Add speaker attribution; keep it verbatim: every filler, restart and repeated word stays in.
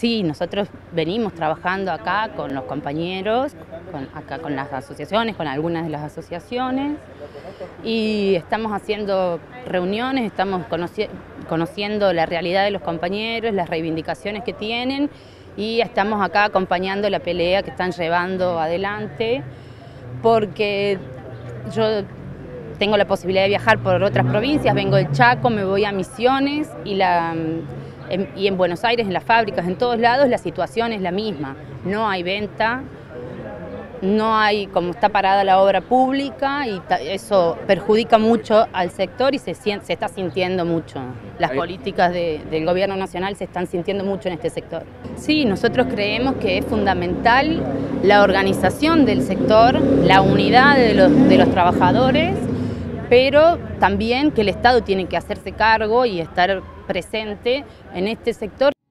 Speaker 1: Sí, nosotros venimos trabajando acá con los compañeros, con, acá con las asociaciones, con algunas de las asociaciones, y estamos haciendo reuniones, estamos conoci conociendo la realidad de los compañeros, las reivindicaciones que tienen, y estamos acá acompañando la pelea que están llevando adelante, porque yo tengo la posibilidad de viajar por otras provincias, vengo del Chaco, me voy a Misiones, y la... En, y en Buenos Aires, en las fábricas, en todos lados, la situación es la misma. No hay venta, no hay, como está parada la obra pública, y eso perjudica mucho al sector y se, se está sintiendo mucho. Las políticas de, del gobierno nacional se están sintiendo mucho en este sector. Sí, nosotros creemos que es fundamental la organización del sector, la unidad de los, de los trabajadores, pero también que el Estado tiene que hacerse cargo y estar presente en este sector.